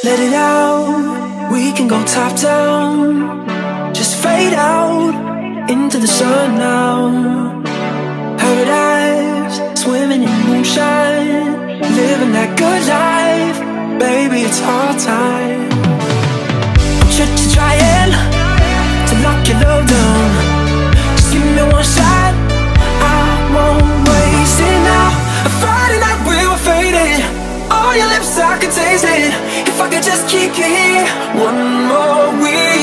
let it out. We can go top down, just fade out into the sun now. Paradise, swimming in moonshine, living that good life, baby, it's our time. Should you trying to lock your love down? Just give me one shot, I won't waste it now. A Friday night we were fading, on your lips I can taste it. If I could just keep you here one more week.